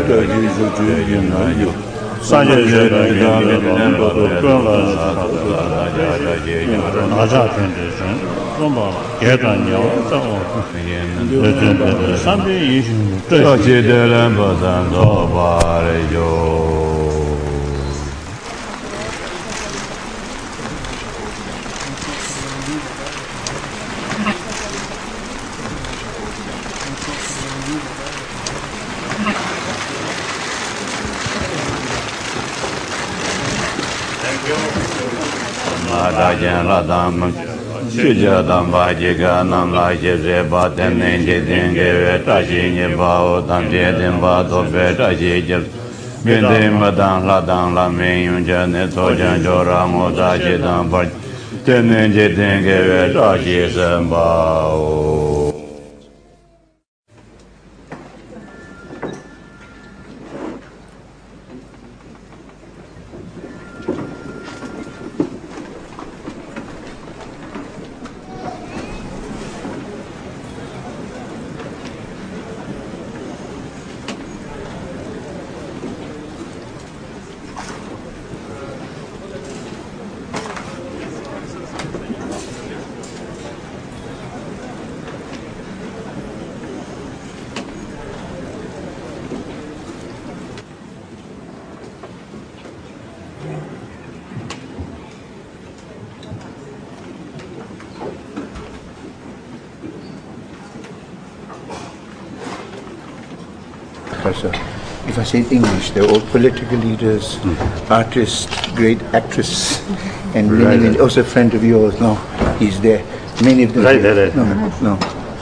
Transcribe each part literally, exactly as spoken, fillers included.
If I say English, they're all political leaders, mm. artists, great actress, and right. many, many, also a friend of yours. No, he's there. Many of them. Right there. Right. No, no.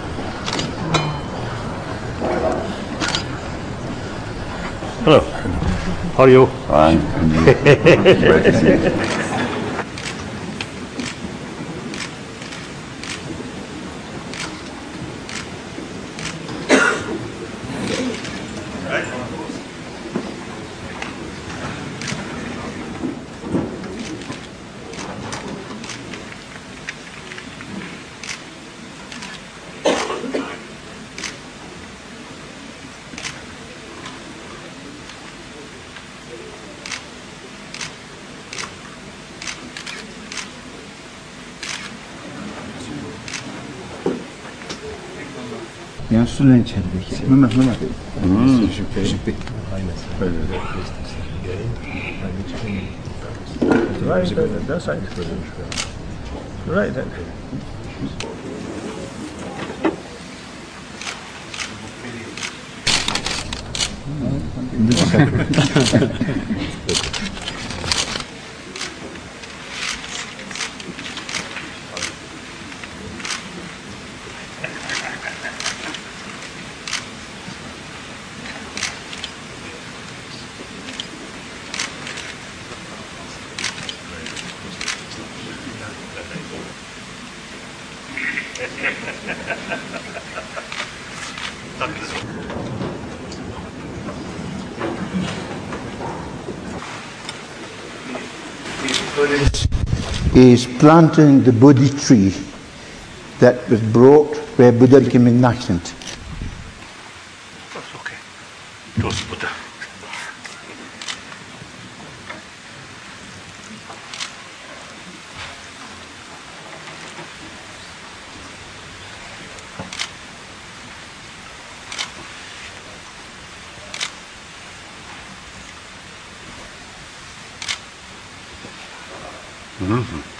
Hello. How are you? Fine. Great to see you. Yani sulen içerideki. Mehmet, Mehmet. Hmm. Şüphe. Right, that's right. Right then. Is planting the Bodhi tree that was brought where Buddha became enlightened. That's okay. Trust Buddha. Mm-hmm.